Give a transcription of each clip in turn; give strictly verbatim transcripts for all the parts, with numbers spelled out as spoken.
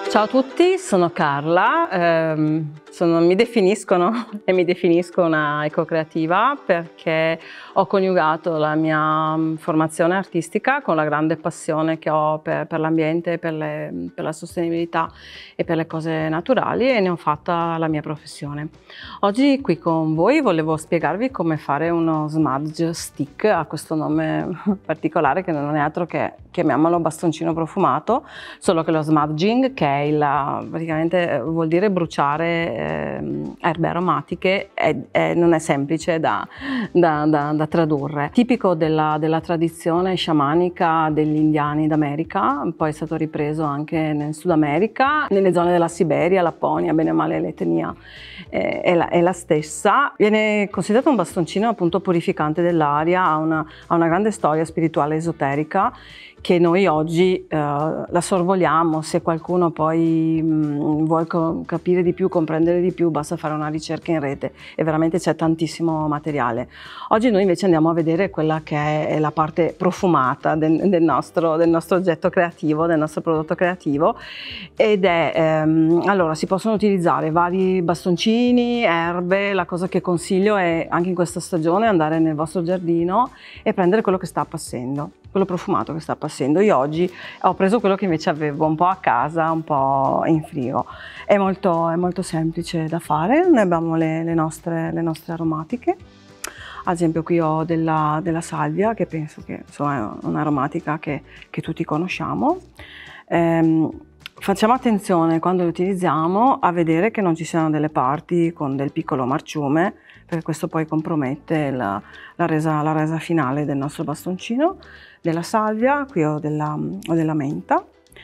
Ciao a tutti, sono Carla, ehm, sono, mi definiscono e mi definisco una ecocreativa perché ho coniugato la mia formazione artistica con la grande passione che ho per, per l'ambiente, per, le, per la sostenibilità e per le cose naturali e ne ho fatta la mia professione. Oggi qui con voi volevo spiegarvi come fare uno smudge stick, ha questo nome particolare che non è altro che, chiamiamolo bastoncino profumato, solo che lo smudging, che è il, praticamente vuol dire bruciare eh, erbe aromatiche, è, è, non è semplice da, da, da, da tradurre. Tipico della, della tradizione sciamanica degli indiani d'America, poi è stato ripreso anche nel Sud America, nelle zone della Siberia, Lapponia, bene o male l'etnia è, è, la, è la stessa. Viene considerato un bastoncino appunto purificante dell'aria, ha una, ha una grande storia spirituale esoterica che noi oggi eh, la sorvoliamo. Se qualcuno poi mh, vuole capire di più, comprendere di più, basta fare una ricerca in rete e veramente c'è tantissimo materiale. Oggi noi invece andiamo a vedere quella che è la parte profumata del, del, nostro, del nostro oggetto creativo, del nostro prodotto creativo, ed è, ehm, allora si possono utilizzare vari bastoncini, erbe. La cosa che consiglio è anche in questa stagione andare nel vostro giardino e prendere quello che sta appassendo, quello profumato che sta appassendo. Io oggi ho preso quello che invece avevo un po' a casa, un po' in frigo. È molto, è molto semplice da fare. Noi abbiamo le, le, nostre, le nostre aromatiche. Ad esempio qui ho della, della salvia, che penso che insomma, è un'aromatica che, che tutti conosciamo. Ehm, facciamo attenzione quando le utilizziamo a vedere che non ci siano delle parti con del piccolo marciume, perché questo poi compromette la, la, resa, la resa finale del nostro bastoncino. Della salvia, qui ho della, ho della menta,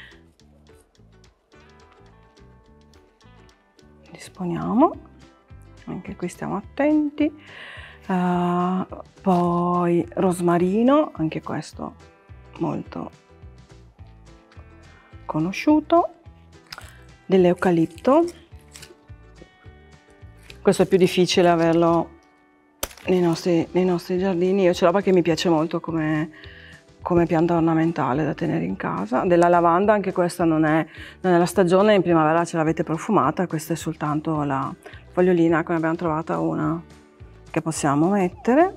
disponiamo, anche qui stiamo attenti, uh, poi rosmarino, anche questo molto conosciuto, dell'eucalipto, questo è più difficile averlo nei nostri, nei nostri giardini, io ce l'ho perché mi piace molto come come pianta ornamentale da tenere in casa. Della lavanda, anche questa non è, non è la stagione, in primavera ce l'avete profumata, questa è soltanto la fogliolina, che ne abbiamo trovata una che possiamo mettere.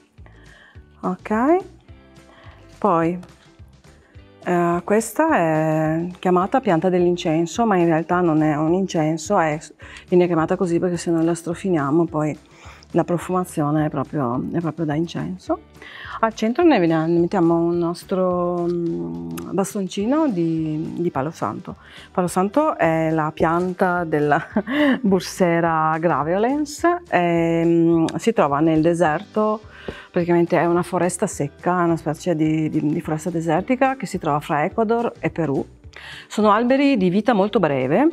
Ok, poi eh, questa è chiamata pianta dell'incenso, ma in realtà non è un incenso, è, viene chiamata così perché se noi la strofiniamo poi la profumazione è proprio, è proprio da incenso. Al centro ne mettiamo un nostro bastoncino di, di palo santo. Palo santo è la pianta della Bursera graveolens, e, si trova nel deserto, praticamente è una foresta secca, è una specie di, di, di foresta desertica che si trova fra Ecuador e Perù. Sono alberi di vita molto breve,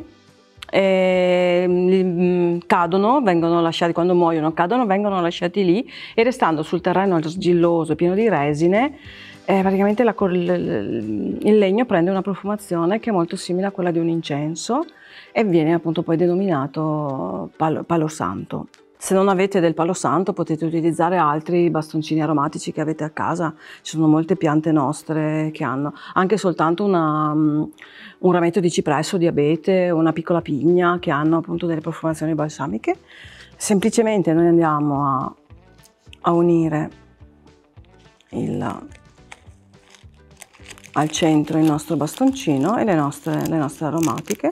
e cadono, vengono lasciati, quando muoiono cadono, vengono lasciati lì e restando sul terreno argilloso pieno di resine, eh, praticamente la, il, il legno prende una profumazione che è molto simile a quella di un incenso e viene appunto poi denominato palo, palo santo. Se non avete del palo santo potete utilizzare altri bastoncini aromatici che avete a casa, ci sono molte piante nostre che hanno anche soltanto una, un rametto di cipresso, di abete, una piccola pigna che hanno appunto delle profumazioni balsamiche. Semplicemente noi andiamo a, a unire il, al centro il nostro bastoncino e le nostre, le nostre aromatiche,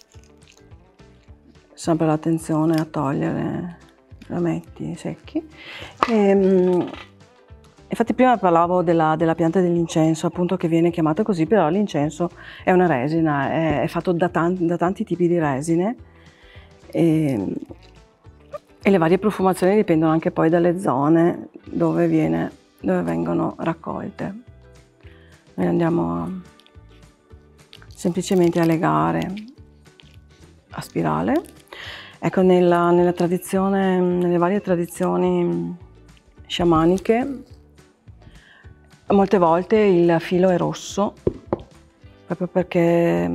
sempre l'attenzione a togliere rametti secchi. E, infatti prima parlavo della, della pianta dell'incenso, appunto, che viene chiamata così, però l'incenso è una resina, è, è fatto da tanti, da tanti tipi di resine e, e le varie profumazioni dipendono anche poi dalle zone dove, viene, dove vengono raccolte. Noi andiamo a, semplicemente a legare a spirale. Ecco, nella, nella tradizione, nelle varie tradizioni sciamaniche, molte volte il filo è rosso, proprio perché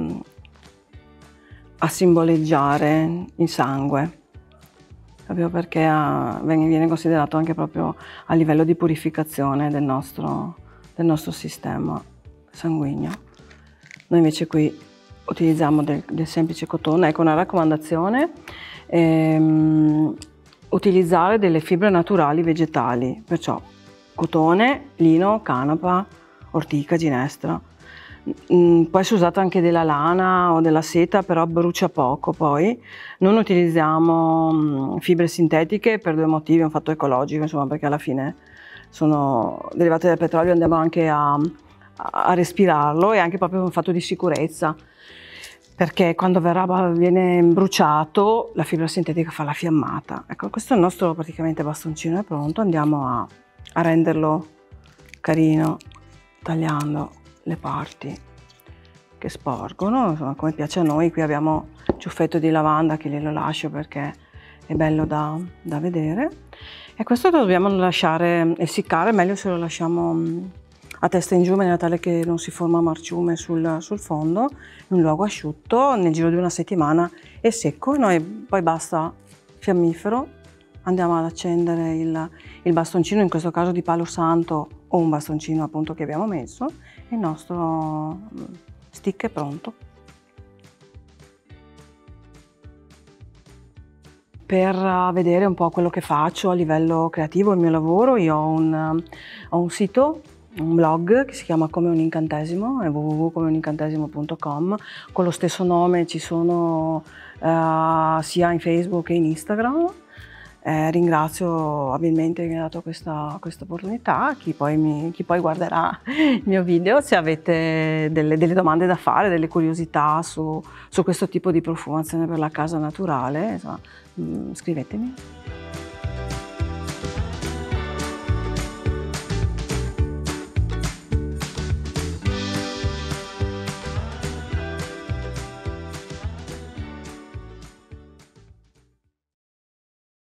a simboleggiare il sangue, proprio perché ha, viene considerato anche proprio a livello di purificazione del nostro, del nostro sistema sanguigno. Noi invece qui utilizziamo del, del semplice cotone. Ecco, una raccomandazione: ehm, utilizzare delle fibre naturali vegetali, perciò cotone, lino, canapa, ortica, ginestra. Mm, può essere usata anche della lana o della seta, però brucia poco. Poi non utilizziamo mm, fibre sintetiche per due motivi: un fatto ecologico, insomma, perché alla fine sono derivate dal petrolio, andiamo anche a, a respirarlo, e anche proprio un fatto di sicurezza, perché quando verrà, viene bruciato, la fibra sintetica fa la fiammata. Ecco, questo è il nostro praticamente bastoncino, è pronto. Andiamo a, a renderlo carino tagliando le parti che sporgono, insomma, come piace a noi. Qui abbiamo il ciuffetto di lavanda che glielo lascio perché è bello da, da vedere, e questo lo dobbiamo lasciare essiccare, meglio se lo lasciamo a testa in giù, in maniera tale che non si forma marciume sul, sul fondo, in un luogo asciutto. Nel giro di una settimana è secco, e noi poi basta fiammifero, andiamo ad accendere il, il bastoncino, in questo caso di palo santo o un bastoncino appunto che abbiamo messo, e il nostro stick è pronto. Per vedere un po' quello che faccio a livello creativo, il mio lavoro, io ho un, ho un sito, un blog che si chiama Come un incantesimo, è w w w punto come un incantesimo punto com. Con lo stesso nome ci sono uh, sia in Facebook che in Instagram. Eh, ringrazio abilmente che mi ha dato questa, questa opportunità. Chi poi, mi, chi poi guarderà il mio video, se avete delle, delle domande da fare, delle curiosità su, su questo tipo di profumazione per la casa naturale, insomma, mh, scrivetemi.